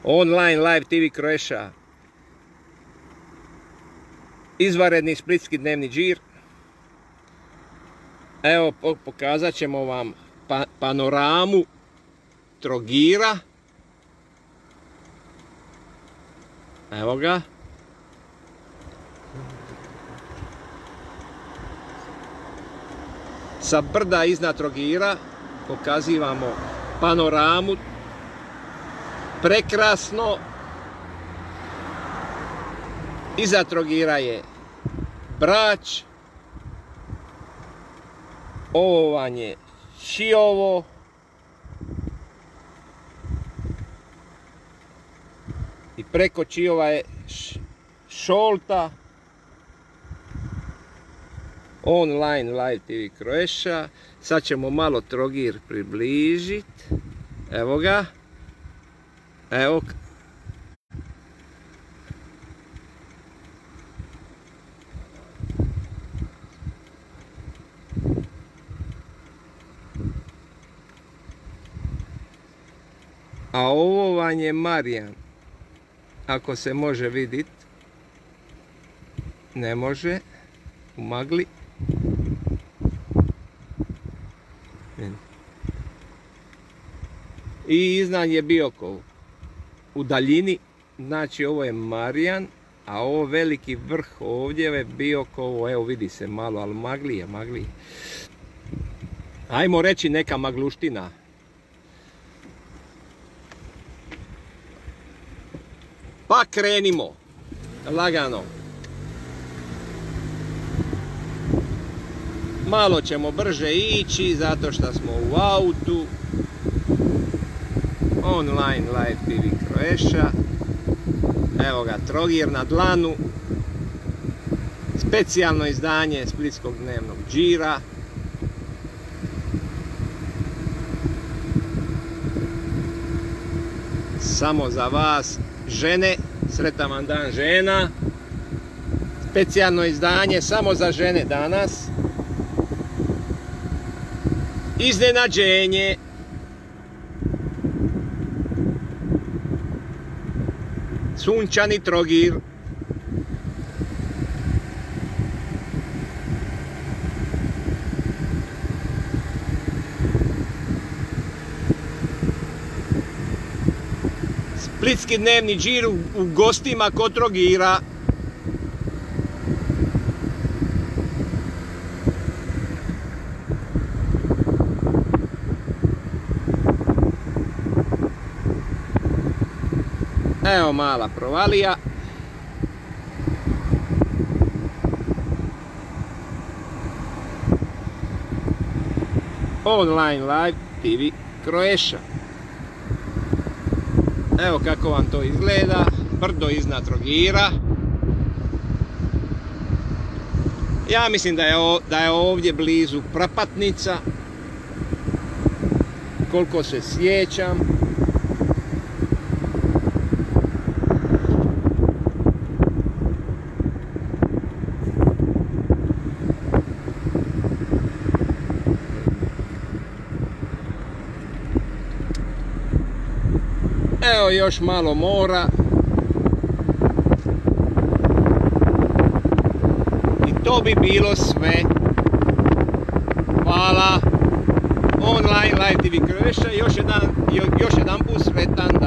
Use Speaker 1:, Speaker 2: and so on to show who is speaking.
Speaker 1: Online Live TV Croatia. Izvanredni splitski dnevni džir. Evo, pokazat ćemo vam panoramu Trogira. Evo ga. Sa brda iznad Trogira pokazivamo panoramu. Prekrasno. Iza Trogira je Brač. Ovo vam je Čiovo. I preko Čiova je Šolta. Online Live TV Croatia. Sad ćemo malo Trogir približiti. Evo ga. Evo. A ovo vam je Marijan. Ako se može vidjeti. Ne može. U magli. I iznad je Biokovo. U daljini. Znači ovo je Marijan. A ovo veliki vrh ovdje je Biokovo. Evo vidi se malo, ali magli je. Ajmo reći neka magluština. Pa krenimo. Lagano. Malo ćemo brže ići zato što smo u autu. Online Live TV Croatia. Evo ga, Trogir na dlanu. Specijalno izdanje splitskog dnevnog džira. Samo za vas, žene. Sretan vam dan žena. Specijalno izdanje samo za žene danas. Iznenađenje. Sunčani Trogir. Splitski dnevni džir u gostima kod Trogira. Evo mala provalija. Online Live TV Croatia. Evo kako vam to izgleda. Brdo iznad Trogira. Ja mislim da je ovdje blizu Prapatnica. Koliko se sjećam. Evo još malo mora. I to bi bilo sve. Hvala. Online Live TV Croatia. Još jedan put sretan dan.